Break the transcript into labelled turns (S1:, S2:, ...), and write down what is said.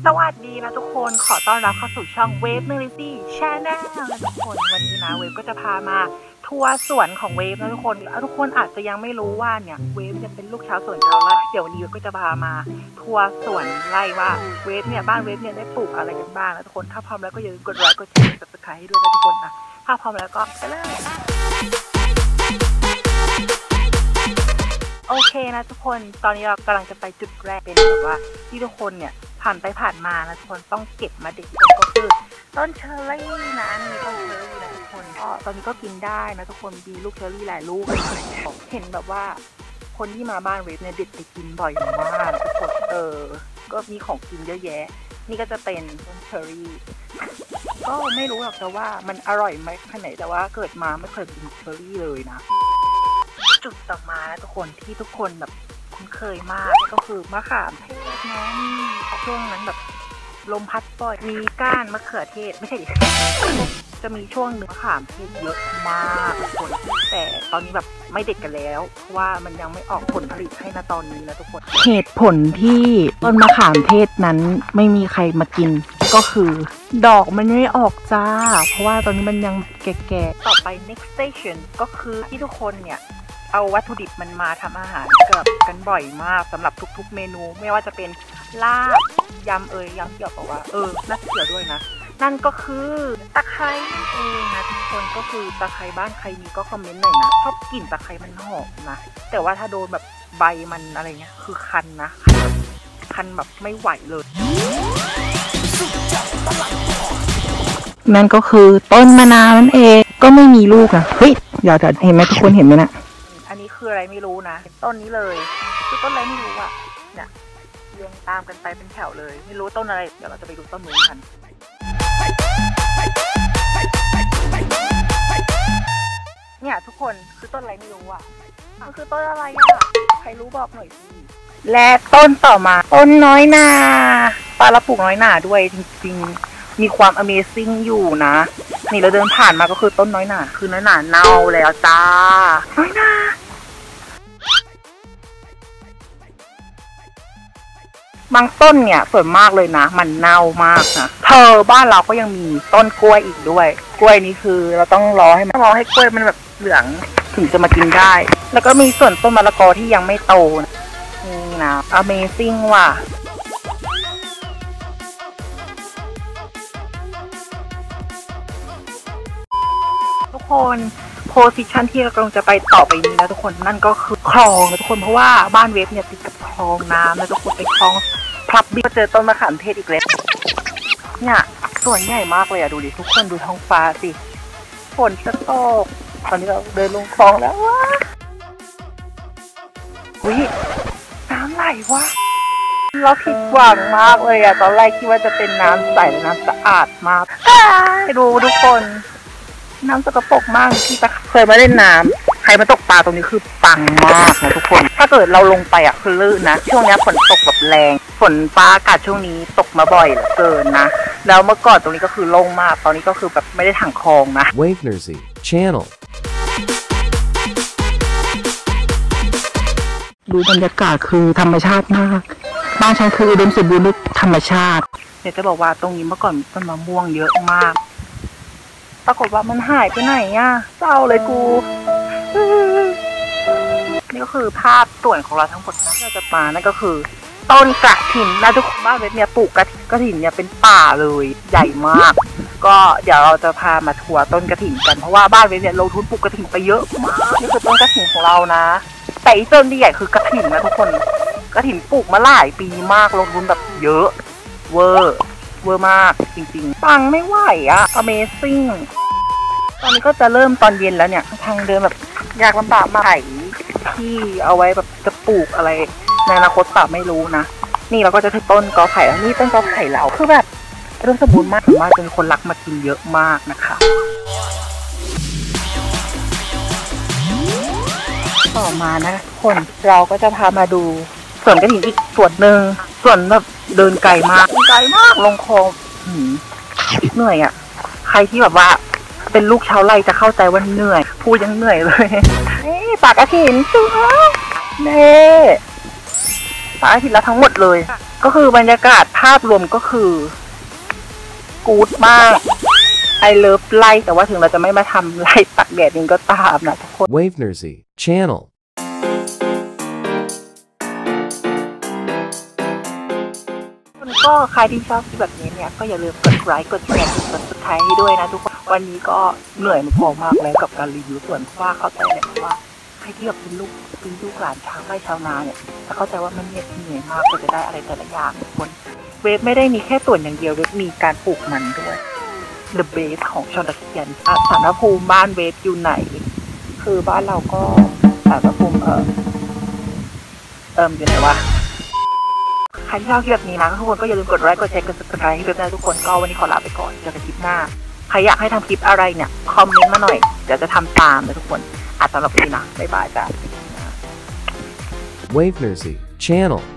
S1: สวัสดีนะทุกคนขอต้อนรับเข้าสู่ช่อง Wave Melody Channel นะทุกคนวันนี้นะเวฟก็จะพามาทัวร์สวนของเวฟนะทุกคนอาจจะยังไม่รู้ว่าเนี่ยเวฟจะเป็นลูกชาวสวนชาวไร่เดี๋ยววันนี้เวฟก็จะพามาทัวร์สวนไร่ว่าเวฟเนี่ยบ้านเวฟเนี่ยได้ปลูกอะไรกันบ้างนะทุกคนถ้าพร้อมแล้วก็อย่าลืมกดไลค์กดแชร์กด Subscribe ให้ด้วยนะทุกคนนะถ้าพร้อมแล้วก็ไปเลยโอเคนะทุกคนตอนนี้เรากำลังจะไปจุดแรกเป็นแบบว่าที่ทุกคนเนี่ยผ่านไปผ่านมานะทุกคนต้องเก็บมาเด็ดก็คือต้นเชอร์รี่นะมีต้นเชอร์รี่นะทุกคนก็ตอนนี้ก็กินได้นะทุกคนมีลูกเชอร์รี่หลายลูกเห็นแบบว่าคนที่มาบ้านเวฟเนี่ยเด็ดไปกินบ่อยมากทุกคนก็มีของกินเยอะแยะนี่ก็จะเป็นต้นเชอร์รี่ก็ไม่รู้หรอกแต่ว่ามันอร่อยไหมขนาดไหนแต่ว่าเกิดมาไม่เคยกินเชอร์รี่เลยนะจุดต่อมานะทุกคนที่ทุกคนแบบคุ้นเคยมากก็คือมะขามเทศนะนี่ช่วงนั้นแบบลมพัดปล่อยมีก้านมะเขือเทศไม่ใช่ดิจะมีช่วงเนื้อมะขามเทศเยอะมากทุกคนแต่ตอนนี้แบบไม่เด็ดกันแล้วเพราะว่ามันยังไม่ออกผลผลิตให้นะตอนนี้นะทุกคนเหตุผลที่ต้นมะขามเทศนั้นไม่มีใครมากินก็คือดอกมันไม่ออกจ้าเพราะว่าตอนนี้มันยังแก่ๆต่อไป next station ก็คือที่ทุกคนเนี่ยเอาวัตถุดิบมันมาทำอาหารกันบ่อยมากสำหรับทุกๆเมนูไม่ว่าจะเป็นลาบยำยำเกี่ยวกับว่าน่าจะเกี่ยวด้วยนะนั่นก็คือตะไคร้เองนะทุกคนก็คือตะไคร้บ้านใครมีก็คอมเมนต์หน่อยนะชอบกลิ่นตะไคร้มันหอมนะแต่ว่าถ้าโดนแบบใบมันอะไรเงี้ยคือคันนะคันแบบไม่ไหวเลยนั่นก็คือต้นมะนาวนั่นเองก็ไม่มีลูกนะเฮ้ยเดี๋ยวเห็นไหมทุกคนเห็นไหมนะอันนี้คืออะไรไม่รู้นะต้นนี้เลยคือต้นอะไรไม่รู้อ่ะเนี่ยเรียงตามกันไปเป็นแถวเลยไม่รู้ต้นอะไรเดี๋ยวเราจะไปดูต้นนู้นกันเนี่ยทุกคนคือต้นอะไรไม่รู้อ่ะมันคือต้นอะไรอ่ะใครรู้บอกหน่อยสิและต้นต่อมาต้นน้อยหน่าปลาละปลูกน้อยหน่าด้วยจริงๆมีความ Amazing อยู่นะนี่เราเดินผ่านมาก็คือต้นน้อยหน่าคือน้อยหน่าเน่าแล้วจ้าน้อยหน่าบางต้นเนี่ยส่วนมากเลยนะมันเน่ามากนะบ้านเราก็ยังมีต้นกล้วยอีกด้วยกล้วยนี้คือเราต้องรอให้กล้วยมันแบบเหลืองถึงจะมากินได้แล้วก็มีส่วนต้นมะละกอที่ยังไม่โตนี่นะ Amazing ว่ะทุกคนโพสิชันที่เรากำลังจะไปต่อไปนี้นะทุกคนนั่นก็คือคลองนะทุกคนเพราะว่าบ้านเวฟเนี่ยติดกับคลองน้ำนะทุกคนเป็นคลองพลับบิ๊กเจอต้นมะขามเทศอีกแล้วเนี่ยส่วนใหญ่มากเลยอะดูดิทุกคนดูท้องฟ้าสิฝนจะตกตอนนี้เราเดินลงคลองแล้วว้าวิน้ำไหลวะเราผิดหวังมากเลยอะตอนแรกคิดว่าจะเป็นน้ำใสและน้ำสะอาดมากดูทุกคนน้ำสกปรกมากที่เคยมาเล่นน้ำใครมาตกปลาตรงนี้คือปังมากนะทุกคนถ้าเกิดเราลงไปอ่ะคือลื่นนะช่วงนี้ฝนตกแบบแรงฝนฟ้าอากาศช่วงนี้ตกมาบ่อยเหลือเกินนะแล้วเมื่อก่อนตรงนี้ก็คือโล่งมากตอนนี้ก็คือแบบไม่ได้ถังคลองนะ
S2: Wave Nerdy Channel
S1: ดูบรรยากาศคือธรรมชาติมากบ้านฉันคืออุดมสมบูรณ์ด้วยธรรมชาติเดี๋ยวจะบอกว่าตรงนี้เมื่อก่อนต้นมะม่วงเยอะมากปรากฏว่ามันหายไปไหนอ่ะเศร้าเลยกูนี่ก็คือภาพส่วนของเราทั้งหมดนะที่เราจะมานั่นก็คือต้นกระถิ่นนะทุกคนบ้านเวฟเนี่ยปลูกกระถิ่นเนี่ยเป็นป่าเลยใหญ่มากก็เดี๋ยวเราจะพามาทัวร์ต้นกระถิ่นกันเพราะว่าบ้านเวฟเนี่ยลงทุนปลูกกระถิ่นไปเยอะมากนี่คือต้นกระถิ่นของเรานะแต่อีต้นที่ใหญ่คือกระถิ่นนะทุกคนกระถิ่นปลูกมาหลายปีมากลงทุนแบบเยอะเวอร์มากจริงๆปังไม่ไหวอะ Amazing ตอนนี้ก็จะเริ่มตอนเย็นแล้วเนี่ยทางเดินแบบยากลำบากมาไถที่เอาไว้แบบจะปลูกอะไรในอนาคตป่าไม่รู้นะนี่เราก็จะถึงต้นกอไผ่แล้วนี่ต้นกอไผ่เราคือแบบเริ่มสมบูรณ์มากจนคนรักมากินเยอะมากนะคะต่อมานะคนเราก็จะพามาดูสวนกระถิ่นอีกส่วนหนึ่งส่วนแบบเดินไกลมากลงคลองเหนื่อยอ่ะใครที่แบบว่าเป็นลูกชาวไร่จะเข้าใจว่าเหนื่อยพูดยังเหนื่อยเลยนี่ปากกระถิ่นจุ๊บเน่ 3 อาทิตย์แล้วทั้งหมดเลยก็คือบรรยากาศภาพรวมก็คือกู๊ดมากไอเลิฟไล่แต่ว่าถึงเราจะไม่มาทำไล่ตักแดดนี่ก็ตามนะทุกคน
S2: Wavenerzy Channel
S1: ก็ใครที่ชอบแบบนี้เนี่ยก็อย่าลืมกดไลค์กดแชร์กด subscribe ให้ด้วยนะทุกคนวันนี้ก็เหนื่อยพอมากแล้วกับการรีวิวส่วนว่าเข้าใจเลยว่าใครที่แบบเป็นลูกหลานชาวไร่ชาวนาเนี่ยจะเข้าใจว่ามันเหนื่อยมากกว่าจะได้อะไรแต่ละอย่างทุกคนเวฟไม่ได้มีแค่ส่วนอย่างเดียวเวฟมีการปลูกมันด้วย The Base ของชนตะเคียนสารพระภูมิบ้านเวฟอยู่ไหนคือบ้านเราก็สารพระภูมิอยู่ไหนวะใครที่ชอบคลิปแบบนี้นะทุกคนก็อย่าลืมกดไลค์กดแชร์กด subscribe ให้ด้วยนะทุกคนก็วันนี้ขอลาไปก่อนเจอกันคลิปหน้าใครอยากให้ทำคลิปอะไรเนี่ยคอมเมนต์มาหน่อยเดี๋ยวจะทำตามนะทุกคนสำหรับวันนี้นะบ๊ายบายจ้า
S2: Wavenerzy Channel